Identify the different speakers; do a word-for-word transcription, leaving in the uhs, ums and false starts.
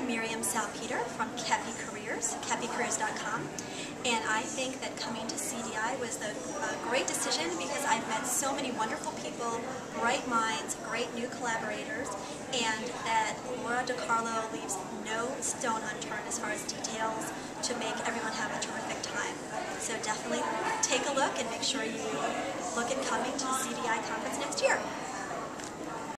Speaker 1: I'm Miriam Salpeter from Kepi Careers, kepi careers dot com, and I think that coming to C D I was a, a great decision because I've met so many wonderful people, bright minds, great new collaborators, and that Laura DiCarlo leaves no stone unturned as far as details to make everyone have a terrific time. So definitely take a look and make sure you look at coming to the C D I conference next year.